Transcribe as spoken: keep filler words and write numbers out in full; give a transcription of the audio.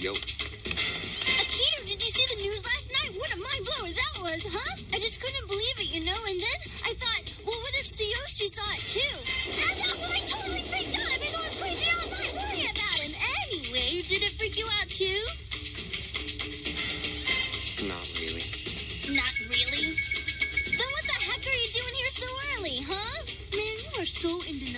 Yo. Akito, did you see the news last night? What a mind blower that was, huh? I just couldn't believe it, you know, and then I thought, well, what if Tsuyoshi saw it too? And that's when I totally freaked out. I've been going crazy all night worrying about him. Anyway, did it freak you out too? Not really. Not really? Then what the heck are you doing here so early, huh? Man, you are so into